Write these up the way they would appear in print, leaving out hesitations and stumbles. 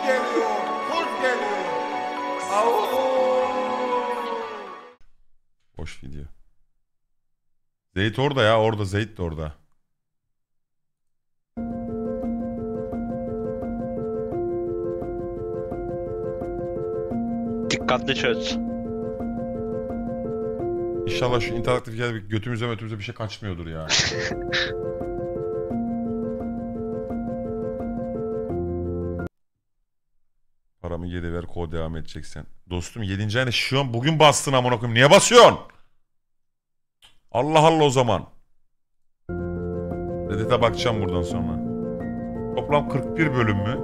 geliyor. Kurt geliyor. Au. Boş video. Zeyt orada ya. Orada Zeyt de orada. Dikkatli çöz. İnşallah şu interaktif hikayede götümüze bir şey kaçmıyordur ya. Paramı geri ver, kod devam edeceksen. Dostum 7. ayına şu an bugün bastın amına koyayım. Niye basıyorsun? Allah Allah o zaman. Reddit'e bakacağım buradan sonra. Toplam 41 bölüm mü?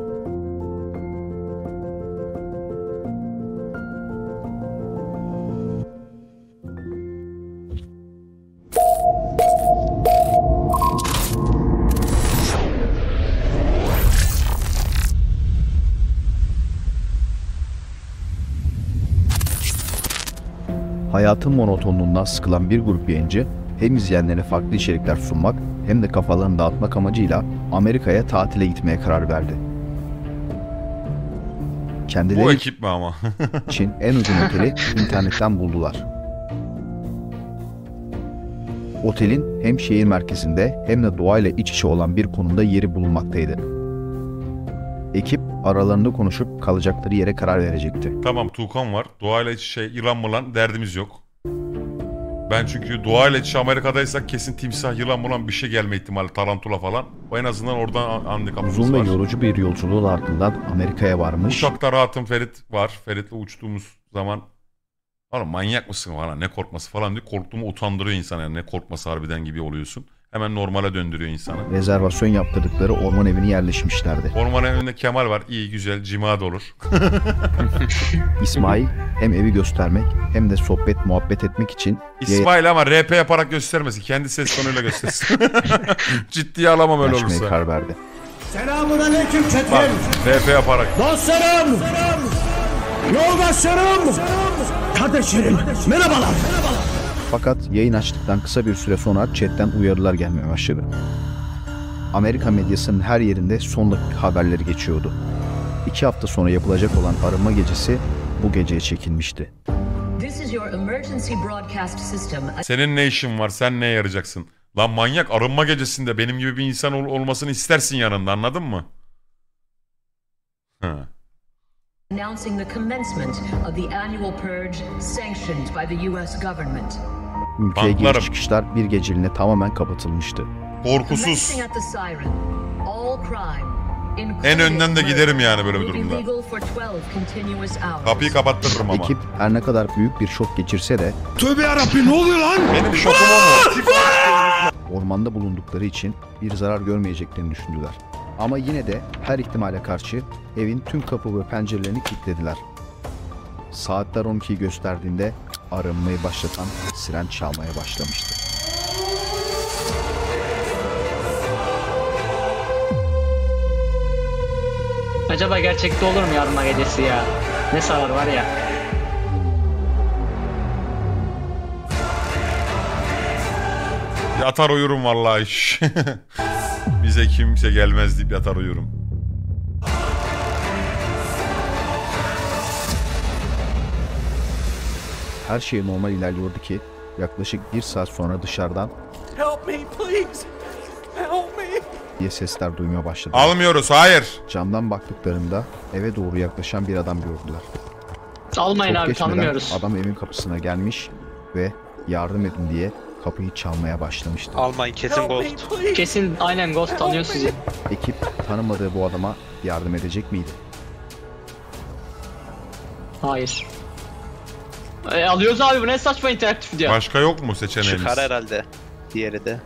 Hayatın monotonluğundan sıkılan bir grup yayıncı hem izleyenlere farklı içerikler sunmak hem de kafalarını dağıtmak amacıyla Amerika'ya tatile gitmeye karar verdi. Bu Kendileri ekip mi ama? için en uygun oteli internetten buldular. Otelin hem şehir merkezinde hem de doğayla iç içe olan bir konumda yeri bulunmaktaydı. Ekip aralarında konuşup kalacakları yere karar verecekti. Tamam Tuğkan var. Doğayla iç içe yılan mılan derdimiz yok. Ben çünkü doğayla iç içe Amerika'daysak kesin timsah, yılan mılan bir şey gelme ihtimali, tarantula falan. O en azından oradan handikapımız Uzun var. ve yorucu bir yolculuğun ardından Amerika'ya varmış. Uçakta rahatım, Ferit var. Ferit'le uçtuğumuz zaman oğlum manyak mısın falan, ne korkması falan diye korktuğumu utandırıyor insan, yani ne korkması harbiden gibi oluyorsun. Hemen normale döndürüyor insanı. Rezervasyon yaptırdıkları orman evine yerleşmişlerdi. Orman evinde Kemal var. İyi güzel cima da olur. İsmail hem evi göstermek hem de sohbet muhabbet etmek için İsmail ama RP yaparak göstermesin. Kendi ses tonuyla göstersin. Ciddiye alamam öyle yaşamaya olursa. karar verdi. Selamünaleyküm çetin. Bak RP yaparak. Dostlarım. Yoldaşlarım. Kardeşlerim. Merhabalar. Fakat yayın açtıktan kısa bir süre sonra chatten uyarılar gelmeye başladı. Amerika medyasının her yerinde son dakika haberleri geçiyordu. 2 hafta sonra yapılacak olan arınma gecesi bu geceye çekilmişti. Senin ne işin var? Sen neye yarayacaksın? Lan manyak, arınma gecesinde benim gibi bir insan olmasını istersin yanında, anladın mı? Ha. Announcing the commencement of the annual purge sanctioned by the US government. Ülkeye Banklarım. giriş çıkışlar bir geceliğine tamamen kapatılmıştı. Korkusuz. Commencing at the siren, all crime, En önden de giderim yani böyle bir durumda. Kapıyı kapattırırım ama. Ekip her ne kadar büyük bir şok geçirse de Tövbe yarabbim ne oluyor lan? Benim şokum o mu? ormanda bulundukları için bir zarar görmeyeceklerini düşündüler. Ama yine de her ihtimale karşı evin tüm kapı ve pencerelerini kilitlediler. Saatler 12'yi gösterdiğinde arınmayı başlatan siren çalmaya başlamıştı. Acaba gerçekte olur mu yarınma gecesi ya? Ne sarar var ya. Yatar uyurum vallahi iş. Bize kimse gelmez deyip yatar uyurum. Her şey normal ilerliyordu ki yaklaşık 1 saat sonra dışarıdan Help me please. Help me. diye sesler duymaya başladı. Almıyoruz, hayır. Camdan baktıklarında eve doğru yaklaşan bir adam gördüler. Almayın Çok abi, geçmeden tanımıyoruz. adam evin kapısına gelmiş ve yardım edin diye kapıyı çalmaya başlamıştı. Almayın, kesin Ghost. Kesin aynen Ghost tanıyor sizi. Ekip tanımadığı bu adama yardım edecek miydi? Hayır. Alıyoruz abi, bu ne saçma interaktif video. Başka yok mu seçeneğimiz? Çıkar herhalde. Diğeri de.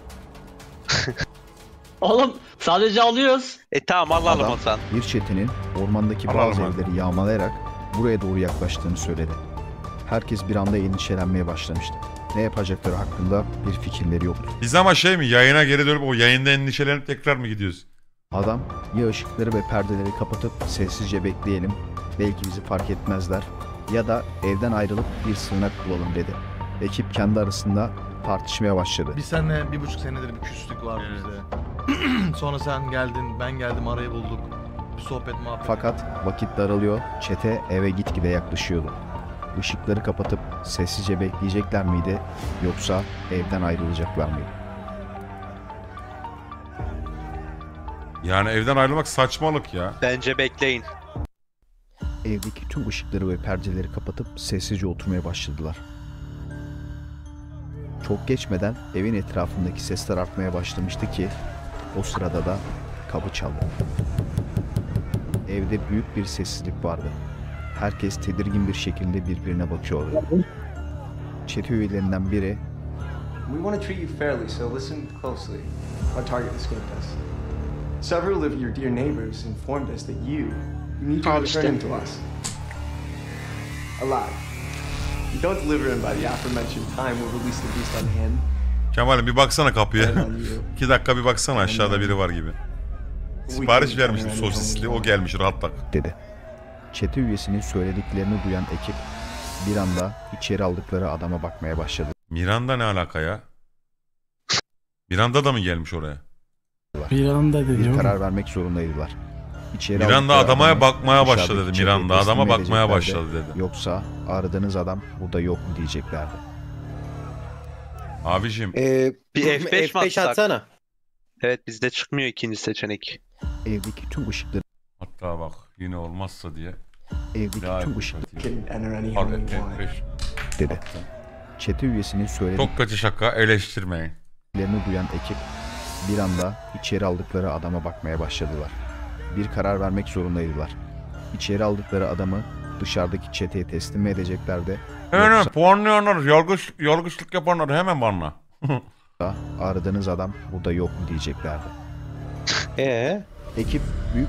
Oğlum sadece alıyoruz. Tamam alalım Adam o zaman. bir çetenin ormandaki Alalım bazı hadi. evleri yağmalayarak buraya doğru yaklaştığını söyledi. Herkes bir anda endişelenmeye başlamıştı. Ne yapacakları hakkında bir fikirleri yoktu. Biz ama şey mi, yayına geri dönüp o yayında endişelenip tekrar mı gidiyoruz? Adam ya ışıkları ve perdeleri kapatıp sessizce bekleyelim, belki bizi fark etmezler ya da evden ayrılıp bir sığınak bulalım dedi. Ekip kendi arasında tartışmaya başladı. Biz seninle 1,5 senedir bir küslük vardı bizde. Sonra sen geldin, ben geldim, arayı bulduk. bir sohbet muhabbet. Fakat vakit daralıyor, çete eve gitgide yaklaşıyordu. Işıkları kapatıp sessizce bekleyecekler miydi yoksa evden ayrılacaklar mıydı? Yani evden ayrılmak saçmalık ya. Bence bekleyin. Evdeki tüm ışıkları ve perdeleri kapatıp sessizce oturmaya başladılar. Çok geçmeden evin etrafındaki sesler artmaya başlamıştı ki o sırada da kapı çaldı. Evde büyük bir sessizlik vardı. Herkes tedirgin bir şekilde birbirine bakıyordu. Çete üyelerinden biri We want to treat you fairly, so listen closely. Our target escaped us. Several of your dear neighbors informed us that you need to return him to us. Alive. If you don't deliver him by the aforementioned time, we'll release the beast on him. Kemal'im bir baksana kapıya. and on you. 2 dakika bir baksana, aşağıda biri var gibi. Sipariş vermiştim sosisli, o gelmiş, rahat bak. dedi. Çete üyesinin söylediklerini duyan ekip bir anda içeri aldıkları adama bakmaya başladı. Miranda ne alaka ya? Miranda da mı gelmiş oraya? Miranda dedi. Bir karar vermek zorundaydılar. İçeri Miranda aldıkları adama adamı bakmaya başladı dışarıdaki dedi. çeteye Miranda teslim adama bakmaya edeceklerdi. başladı dedi. Yoksa aradığınız adam burada yok mu diyeceklerdi. Abicim Bir F5 mi atsak? atsana. Evet, bizde çıkmıyor ikinci seçenek. Evdeki tüm ışıkları hatta bak yine olmazsa diye. evdeki Ya, tüm ışıkları Can enter any Hadi home we want. F5. dedi. Çete üyesinin söylediklerini Çok kötü şaka, eleştirmeyin. duyan ekip bir anda içeri aldıkları adama bakmaya başladılar. Bir karar vermek zorundaydılar. İçeri aldıkları adamı dışarıdaki çeteye teslim mi edeceklerdi? Evet, puanlayanlar, yargıçlık yapanlar hemen bana. Yoksa aradığınız adam burada yok mu diyeceklerdi. Ekip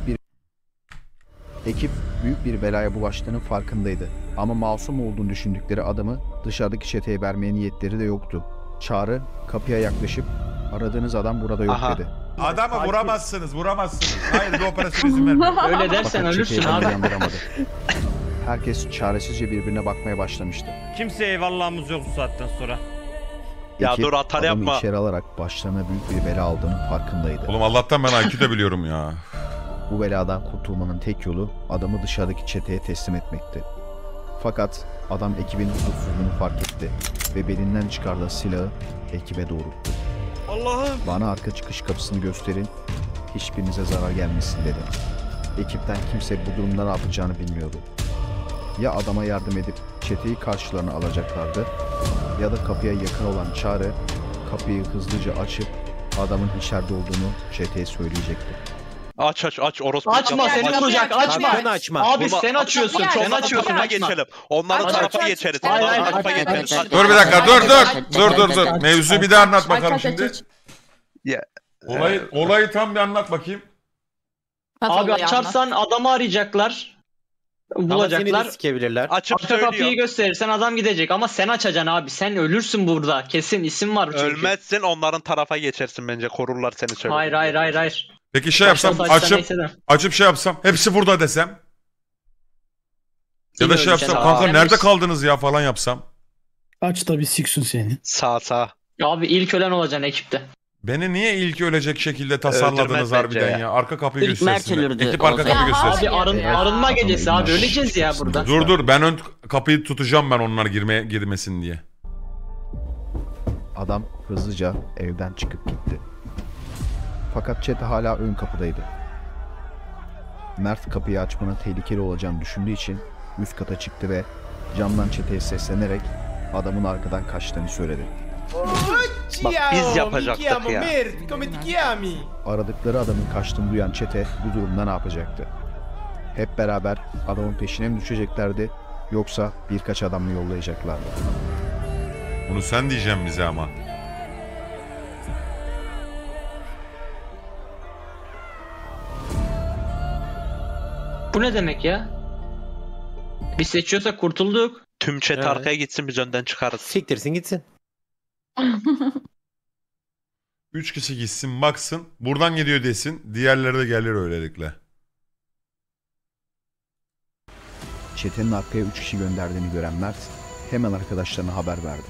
büyük bir belaya bulaştığının farkındaydı. Ama masum olduğunu düşündükleri adamı dışarıdaki çeteye vermeye niyetleri de yoktu. Çağrı kapıya yaklaşıp aradığınız adam burada yok Aha. dedi. Adamı vuramazsınız. Hayır, bir operasyon izin vermiyor. Öyle dersen Fakat ölürsün çeteyi abi. yandıramadı. Herkes çaresizce birbirine bakmaya başlamıştı. Kimseye eyvallahımız yok bu saatten sonra. Ya Ekip dur, atar adamı yapma. içeri alarak başlarına büyük bir bela aldığının farkındaydı. Oğlum Allah'tan ben IQ de biliyorum ya. Bu beladan kurtulmanın tek yolu adamı dışarıdaki çeteye teslim etmekti. Fakat adam ekibin huzursuzluğunu fark etti ve belinden çıkardığı silahı ekibe doğrulttu. Allah'ım. Bana arka çıkış kapısını gösterin, hiçbirinize zarar gelmesin dedi. Ekipten kimse bu durumda ne yapacağını bilmiyordu. Ya adama yardım edip çeteyi karşılarına alacaklardı ya da kapıya yakın olan Çağrı kapıyı hızlıca açıp adamın içeride olduğunu çeteye söyleyecekti. Aç orospu. Açma, yapma. seni vuracak, açma. Sakın açma. Abi sen açıyorsun, Aç, sen onların açıyorsun, tarafa açma. geçelim. Onların Aç, tarafa aç, geçeriz. Hayır, Onların hayır, tarafa aç, geçeriz. aç, aç. Dur bir dakika, dur. Mevzuyu bir daha anlat bakalım şimdi. Ya, Olayı tam bir anlat bakayım. Abi açarsan adamı arayacaklar. Bulacaklar. sikebilirler. açıp Arka kapıyı söylüyor. gösterirsen adam gidecek ama sen açacaksın abi. Sen ölürsün burada. Kesin isim var çünkü. Ölmezsin, onların tarafa geçersin bence. Korurlar seni söyle. Hayır. Peki şey yapsam, Başta saçta açıp neyse de. şey yapsam, hepsi burada desem. Ya da Yine şey yapsam, öleceksin kanka abi. nerede kaldınız ya falan yapsam. Aç da bir siksin seni. Sağ. Abi ilk ölen olacaksın ekipte. Beni niye ilk ölecek şekilde tasarladınız Öldürmez harbiden bence ya? Arka kapıyı İlk Mert göstersinler. ölürdü Ekip o arka zaman. kapıyı göstersin. Abi arınma gecesi abi öleceğiz ya burada. Dur ben ön kapıyı tutacağım, ben onlar girmesin diye. Adam hızlıca evden çıkıp gitti. Fakat çete hala ön kapıdaydı. Mert kapıyı açmanın tehlikeli olacağını düşündüğü için üst kata çıktı ve camdan çeteye seslenerek adamın arkadan kaçtığını söyledi. Bak biz yapacaktık ya. Aradıkları adamın kaçtığını duyan çete bu durumda ne yapacaktı? Hep beraber adamın peşine mi düşeceklerdi yoksa birkaç adam mı yollayacaklardı? Bunu sen diyeceğim bize ama. Bu ne demek ya? Biz seçiyorsak kurtulduk. Tüm chat Evet. arkaya gitsin, biz önden çıkarız. Siktirsin gitsin. 3 kişi gitsin baksın. Buradan gidiyor desin. Diğerleri de gelir öylelikle. Çetenin arkaya 3 kişi gönderdiğini gören Mert hemen arkadaşlarına haber verdi.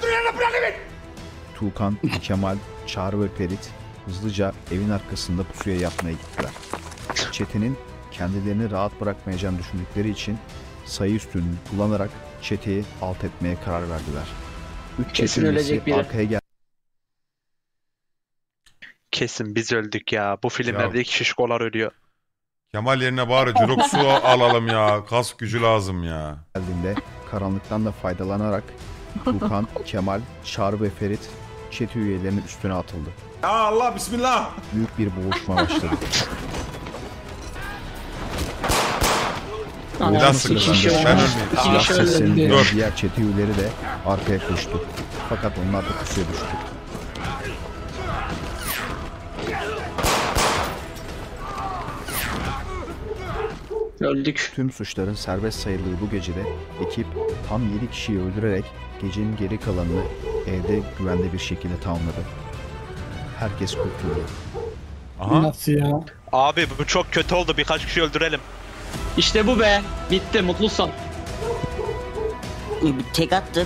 Tuğkan, Kemal, Çağrı ve Ferit hızlıca evin arkasında pusuya yatmaya gittiler. Çetenin kendilerini rahat bırakmayacağını düşündükleri için sayı üstünlüğünü kullanarak çeteyi alt etmeye karar verdiler. 3 Kesin çete ölecek üyesi biri. arkaya Kesin biz öldük ya. Bu filmlerde Ya. iki şişkolar ölüyor. Kemal yerine bari Jirox'u alalım ya. Kas gücü lazım ya. geldiğinde karanlıktan da faydalanarak Lukan, Kemal, Çağrı ve Ferit çete üyelerinin üstüne atıldı. Ya Allah bismillah. Büyük bir boğuşma başladı. Biraz sıkıldım. kişi Ben öldü. ölmeyeyim. İki kişi öldü. Seslerini Dur. diğer çete üyeleri de arkaya koştu. Fakat onlar da pusuya düştü. Öldük. Tüm suçların serbest sayıldığı bu gecede ekip tam 7 kişiyi öldürerek gecenin geri kalanını evde güvende bir şekilde tamamladı. Herkes kurtuldu. Aha. Nasıl ya? Abi bu çok kötü oldu. Birkaç kişi öldürelim. İşte bu be. Bitti. Mutlu son. Tek attık.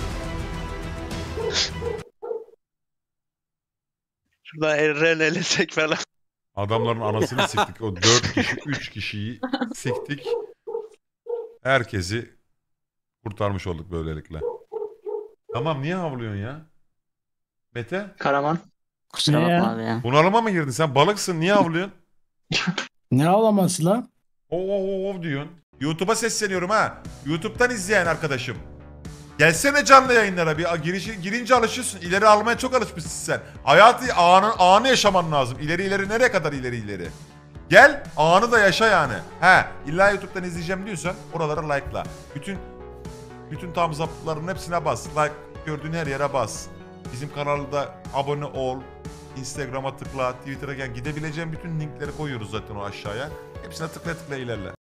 Şurada Eren elesek falan. Adamların anasını siktik. O 4 kişi, 3 kişiyi siktik. Herkesi kurtarmış olduk böylelikle. Tamam, niye havlıyorsun ya? Mete, Karaman. Kusura Ne bakma ya? abi ya. bunalıma mı girdin? Sen balıksın, niye havlıyorsun? Ne ağlaması lan? Ov diyorsun. YouTube'a sesleniyorum ha. YouTube'dan izleyen arkadaşım. Gelsene canlı yayınlara bir girince alışıyorsun. İleri almaya çok alışmışsın sen. Hayatı anı yaşaman lazım. İleri nereye kadar ileri. Gel anı da yaşa yani. İlla YouTube'dan izleyeceğim diyorsan oralara like'la. Bütün thumbs up'ların hepsine bas. Like gördüğün her yere bas. Bizim kanalda abone ol. Instagram'a tıkla, Twitter'a gel. Gidebileceğin bütün linkleri koyuyoruz zaten o aşağıya. Hepsine tıkla ilerle.